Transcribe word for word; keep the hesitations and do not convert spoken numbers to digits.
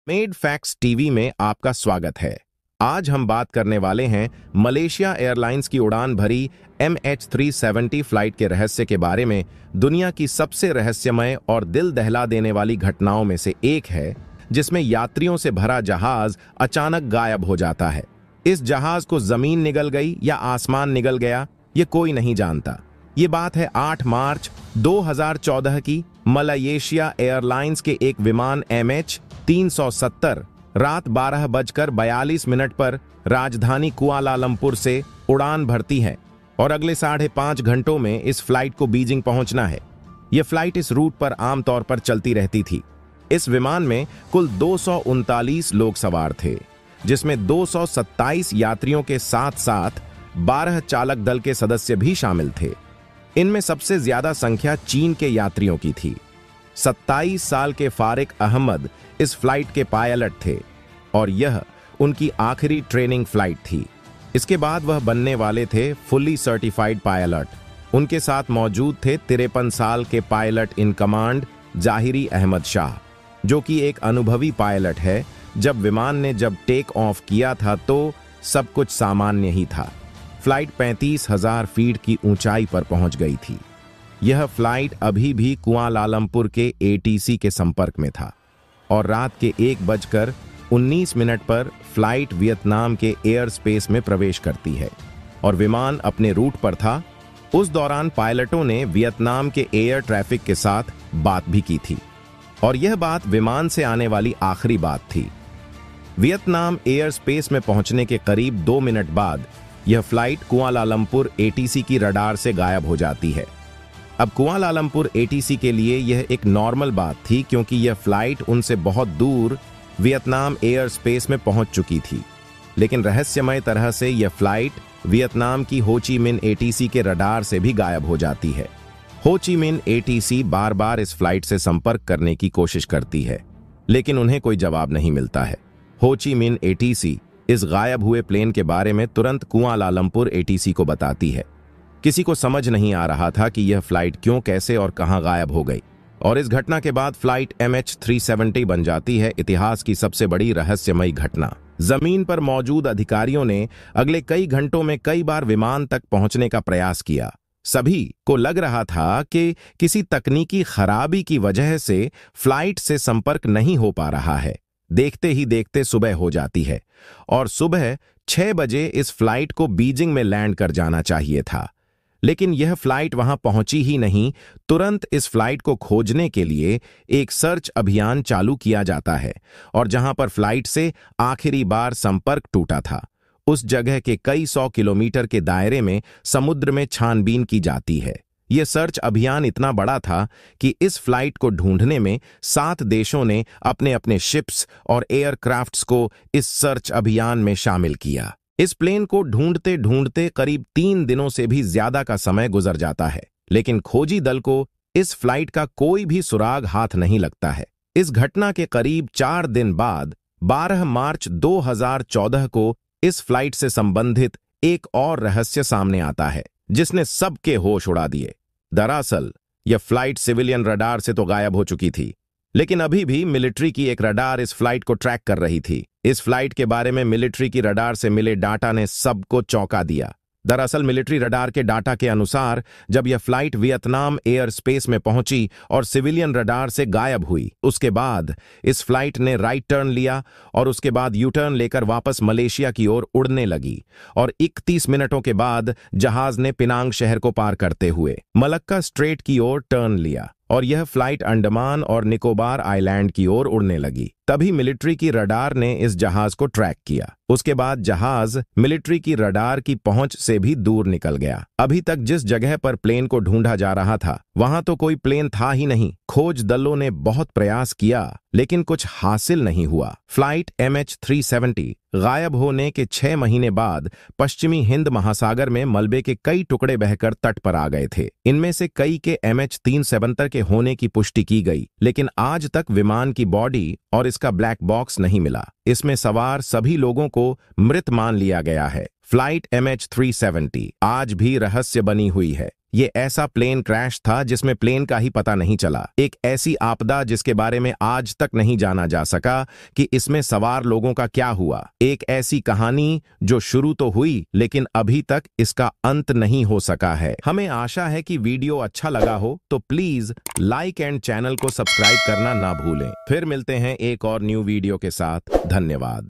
Made facts TV में आपका स्वागत है। आज हम बात करने वाले हैं मलेशिया एयरलाइंस की उड़ान भरी M H three seventy flight के रहस्य के बारे में। दुनिया की सबसे रहस्यमय और दिल दहला देने वाली घटनाओं में से एक है जिसमें यात्रियों से भरा जहाज अचानक गायब हो जाता है। इस जहाज को जमीन निगल गई या आसमान निगल गया, ये कोई नहीं जानता। ये बात है आठ मार्च दो हज़ार चौदह की। मलेशिया एयरलाइंस के एक विमान एम एच तीन सौ सत्तर रात बारह बजकर बयालीस मिनट पर राजधानी कुआलालंपुर से उड़ान भरती है और अगले साढ़े पांच घंटों में इस फ्लाइट को बीजिंग पहुंचना है। यह फ्लाइट इस रूट पर आमतौर पर चलती रहती थी। इस विमान में कुल दो सौ उनतालीस लोग सवार थे, जिसमें दो सौ सत्ताईस यात्रियों के साथ साथ बारह चालक दल के सदस्य भी शामिल थे। इनमें सबसे ज्यादा संख्या चीन के यात्रियों की थी। सत्ताईस साल के फारिक अहमद इस फ्लाइट के पायलट थे और यह उनकी आखिरी ट्रेनिंग फ्लाइट थी। इसके बाद वह बनने वाले थे फुल्ली सर्टिफाइड पायलट। उनके साथ मौजूद थे तिरपन साल के pilot in command Zaharie Ahmad Shah, जो कि एक अनुभवी पायलट है। जब विमान ने जब टेक ऑफ किया था तो सब कुछ सामान्य ही था। फ्लाइट पैंतीस हजार फीट की ऊंचाई पर पहुंच गई थी। यह फ्लाइट अभी भी कुआलालंपुर के ए टी सी के संपर्क में था और रात के एक बजकर उन्नीस मिनट पर फ्लाइट वियतनाम के एयर स्पेस में प्रवेश करती है और विमान अपने रूट पर था। उस दौरान पायलटों ने वियतनाम के एयर ट्रैफिक के साथ बात भी की थी और यह बात विमान से आने वाली आखिरी बात थी। वियतनाम एयर स्पेस में पहुंचने के करीब दो मिनट बाद यह flight Kuala Lumpur A T C की रडार से गायब हो जाती है। अब कुआलालंपुर ए टी सी के लिए यह एक नॉर्मल बात थी, क्योंकि यह फ्लाइट उनसे बहुत दूर वियतनाम एयर स्पेस में पहुंच चुकी थी। लेकिन रहस्यमय तरह से यह फ्लाइट वियतनाम की हो ची मिन्ह ए टी सी के रडार से भी गायब हो जाती है। हो ची मिन्ह ए टी सी बार बार इस फ्लाइट से संपर्क करने की कोशिश करती है, लेकिन उन्हें कोई जवाब नहीं मिलता है। हो ची मिन्ह ए टी सी इस गायब हुए प्लेन के बारे में तुरंत कुआलालंपुर ए टी सी को बताती है। किसी को समझ नहीं आ रहा था कि यह फ्लाइट क्यों, कैसे और कहां गायब हो गई, और इस घटना के बाद flight M H three seventy बन जाती है इतिहास की सबसे बड़ी रहस्यमयी घटना। जमीन पर मौजूद अधिकारियों ने अगले कई घंटों में कई बार विमान तक पहुंचने का प्रयास किया। सभी को लग रहा था कि किसी तकनीकी खराबी की वजह से फ्लाइट से संपर्क नहीं हो पा रहा है। देखते ही देखते सुबह हो जाती है और सुबह छह बजे इस फ्लाइट को बीजिंग में लैंड कर जाना चाहिए था, लेकिन यह फ्लाइट वहां पहुंची ही नहीं। तुरंत इस फ्लाइट को खोजने के लिए एक सर्च अभियान चालू किया जाता है और जहां पर फ्लाइट से आखिरी बार संपर्क टूटा था, उस जगह के कई सौ किलोमीटर के दायरे में समुद्र में छानबीन की जाती है। यह सर्च अभियान इतना बड़ा था कि इस फ्लाइट को ढूंढने में सात देशों ने अपने अपने शिप्स और एयरक्राफ्ट्स को इस सर्च अभियान में शामिल किया। इस प्लेन को ढूंढते ढूंढते करीब तीन दिनों से भी ज्यादा का समय गुजर जाता है, लेकिन खोजी दल को इस फ्लाइट का कोई भी सुराग हाथ नहीं लगता है। इस घटना के करीब चार दिन बाद बारह मार्च दो हज़ार चौदह को इस फ्लाइट से संबंधित एक और रहस्य सामने आता है जिसने सबके होश उड़ा दिए। दरअसल यह फ्लाइट सिविलियन रडार से तो गायब हो चुकी थी, लेकिन अभी भी मिलिट्री की एक रडार इस फ्लाइट को ट्रैक कर रही थी। इस फ्लाइट के बारे में मिलिट्री की रडार से मिले डाटा ने सबको चौंका दिया। दरअसल मिलिट्री रडार के डाटा के अनुसार जब यह फ्लाइट वियतनाम एयर स्पेस में पहुंची और सिविलियन रडार से गायब हुई, उसके बाद इस फ्लाइट ने राइट टर्न लिया और उसके बाद यू टर्न लेकर वापस मलेशिया की ओर उड़ने लगी और इकतीस मिनटों के बाद जहाज ने पिनांग शहर को पार करते हुए मलक्का स्ट्रेट की ओर टर्न लिया और यह फ्लाइट अंडमान और निकोबार आइलैंड की ओर उड़ने लगी। तभी मिलिट्री की रडार ने इस जहाज को ट्रैक किया। उसके बाद जहाज मिलिट्री की रडार की पहुंच से भी दूर निकल गया। अभी तक जिस जगह पर प्लेन को ढूंढा जा रहा था वहां तो कोई प्लेन था ही नहीं। खोज दलों ने बहुत प्रयास किया, लेकिन कुछ हासिल नहीं हुआ। Flight M H three seventy गायब होने के छह महीने बाद पश्चिमी हिंद महासागर में मलबे के कई टुकड़े बहकर तट पर आ गए थे। इनमें से कई के एम एच तीन सतहत्तर के होने की पुष्टि की गई, लेकिन आज तक विमान की बॉडी और इसका ब्लैक बॉक्स नहीं मिला। इसमें सवार सभी लोगों को मृत मान लिया गया है। Flight M H three seventy आज भी रहस्य बनी हुई है। ये ऐसा प्लेन क्रैश था जिसमें प्लेन का ही पता नहीं चला, एक ऐसी आपदा जिसके बारे में आज तक नहीं जाना जा सका कि इसमें सवार लोगों का क्या हुआ। एक ऐसी कहानी जो शुरू तो हुई लेकिन अभी तक इसका अंत नहीं हो सका है। हमें आशा है कि वीडियो अच्छा लगा हो तो प्लीज लाइक एंड चैनल को सब्सक्राइब करना ना भूलें। फिर मिलते हैं एक और न्यू वीडियो के साथ। धन्यवाद।